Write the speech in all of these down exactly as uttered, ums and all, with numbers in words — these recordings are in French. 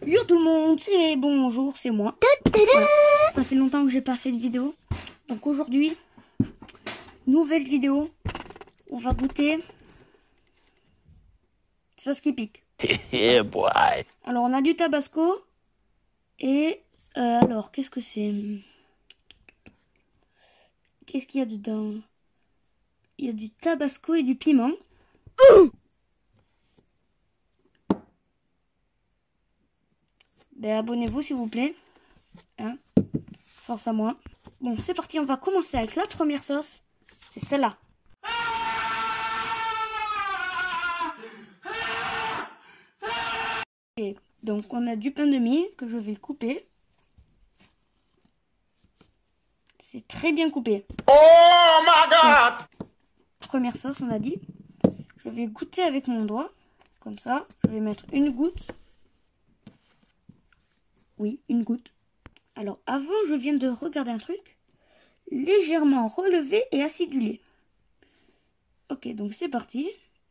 Yo tout le monde, c'est bonjour, c'est moi. Voilà. Ça fait longtemps que j'ai pas fait de vidéo. Donc aujourd'hui, nouvelle vidéo. On va goûter sauce qui pique. Yeah, boy. Alors on a du tabasco. Et euh, alors, qu'est-ce que c'est? Qu'est-ce qu'il y a dedans? Il y a du tabasco et du piment. Ben, abonnez-vous s'il vous plaît. Hein? Force à moi. Bon, c'est parti, on va commencer avec la première sauce. C'est celle-là. Et donc, on a du pain de mie que je vais couper. C'est très bien coupé. Oh my god! Donc, première sauce, on a dit. Je vais goûter avec mon doigt. Comme ça, je vais mettre une goutte. Oui, une goutte. Alors, avant, je viens de regarder un truc. Légèrement relevé et acidulé. Ok, donc c'est parti.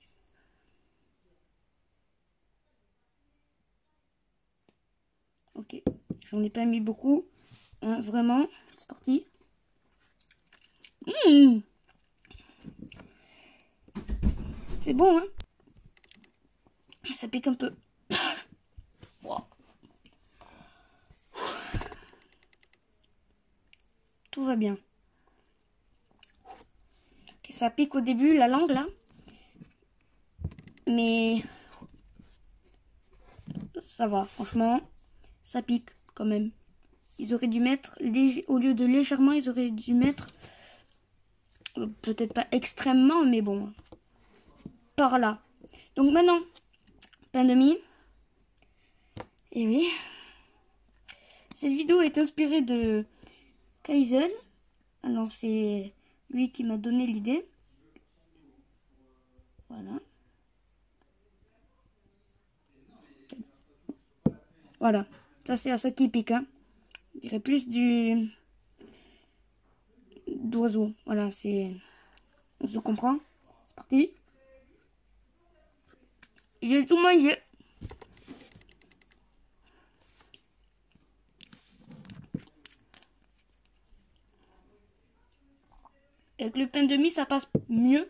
Ok, j'en ai pas mis beaucoup. Hein, vraiment, c'est parti. Mmh, c'est bon, hein? Ça pique un peu. Wow. Tout va bien. Okay, ça pique au début, la langue, là. Mais ça va, franchement. Ça pique, quand même. Ils auraient dû mettre, au lieu de légèrement, ils auraient dû mettre, peut-être pas extrêmement, mais bon, par là. Donc maintenant, pain de mie. Et oui. Cette vidéo est inspirée de Kaizen. Alors c'est lui qui m'a donné l'idée. Voilà. Voilà. Ça c'est à ce qui pique. Hein. Je dirais plus du d'oiseau. Voilà, c'est... On se comprend. C'est parti. J'ai tout mangé. Avec le pain de mie, ça passe mieux.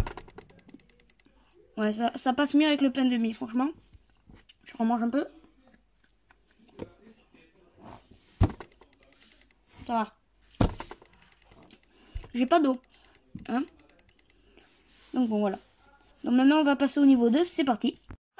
Ouais, ça, ça passe mieux avec le pain de mie, franchement. Je remange un peu. Ça va. J'ai pas d'eau. Hein? Donc bon, voilà. Donc maintenant, on va passer au niveau deux. C'est parti.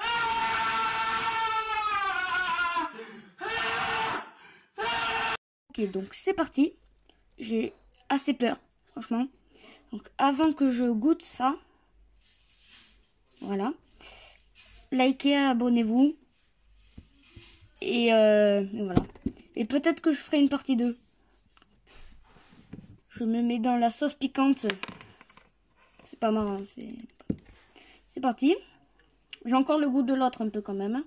Ok, donc c'est parti. J'ai assez peur, franchement. Donc avant que je goûte ça, voilà. Likez, abonnez-vous. Et, euh, et voilà. Et peut-être que je ferai une partie deux. Je me mets dans la sauce piquante. C'est pas marrant, c'est... C'est parti. J'ai encore le goût de l'autre un peu quand même.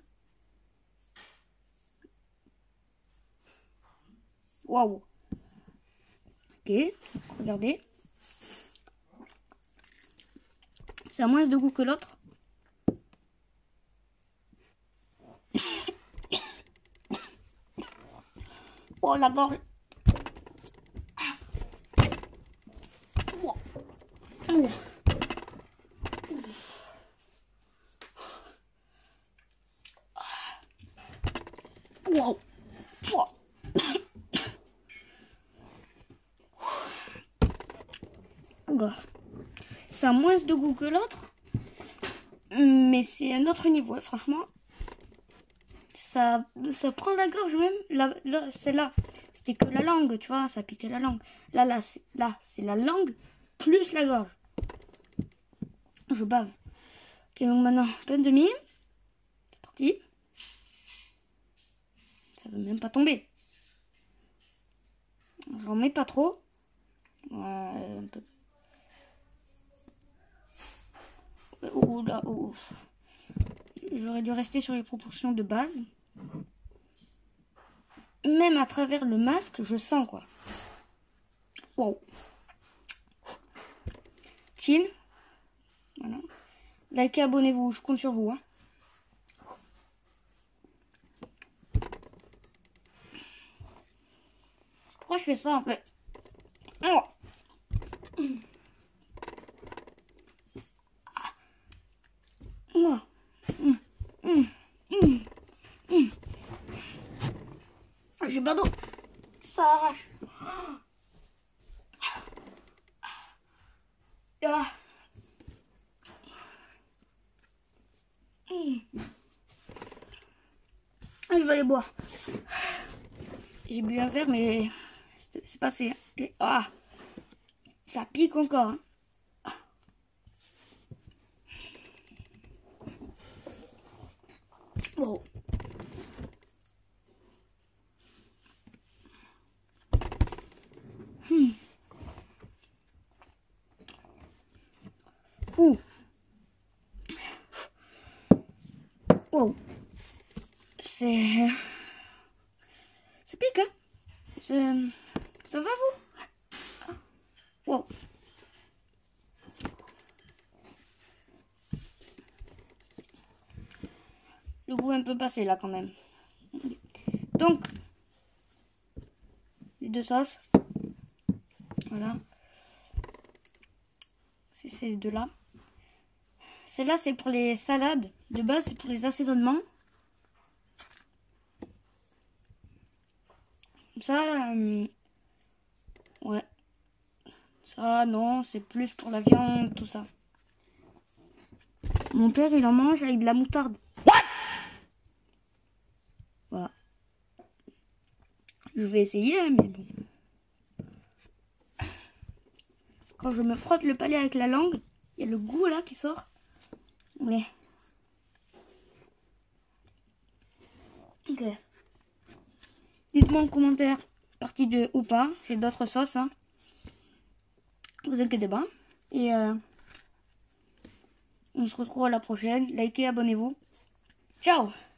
Waouh. Ok, regardez. Ça a moins de goût que l'autre. Oh la gorge. Wow. Oh. Wow. Wow. Ça a moins de goût que l'autre. Mais c'est un autre niveau, franchement. Ça, ça prend la gorge même. Là, là, c'est là. C'était que la langue, tu vois. Ça piquait la langue. Là, là, c'est là, c'est la langue plus la gorge. Je bave. Ok, donc maintenant, pain de mie. C'est parti. Ça veut même pas tomber. J'en mets pas trop. Ouais, un peu. Ouh là, ouh. J'aurais dû rester sur les proportions de base. Même à travers le masque, je sens quoi. Wow. Chill. Voilà. Likez, abonnez-vous, je compte sur vous. Hein. Pourquoi je fais ça en fait? Oh. Oh. Mm. Mm. Mm. Mm. J'ai pas d'eau. Ça arrache. Ah. Mm. Je vais aller boire. J'ai bu un verre, mais c'est passé. Et, ah, ça pique encore. Hein. Ah. Wow. Hmm. Ouh. Wow. C'est... Ça pique, hein? C'est... Ça va, vous? Wow. Le goût est un peu passé, là, quand même. Donc, les deux sauces. Voilà. C'est ces deux-là. Celle-là, c'est pour les salades. De base, c'est pour les assaisonnements. Ça, euh, ouais. Ça, non, c'est plus pour la viande, tout ça. Mon père, il en mange avec de la moutarde. What? Voilà. Je vais essayer, mais bon. Quand je me frotte le palais avec la langue, il y a le goût là qui sort. Ouais. Ok. Dites-moi en commentaire, partie deux ou pas. J'ai d'autres sauces, hein. Vous inquiétez pas. Et euh, on se retrouve à la prochaine. Likez, abonnez-vous. Ciao!